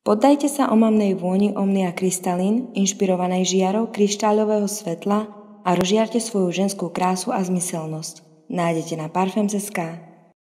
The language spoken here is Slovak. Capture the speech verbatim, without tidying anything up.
Poddajte sa omamnej vôni Omnia Crystalline, inšpirovanej žiarou kryštáľového svetla a rozžiarte svoju ženskú krásu a zmyselnosť. Nájdete na parfums bodka es ká.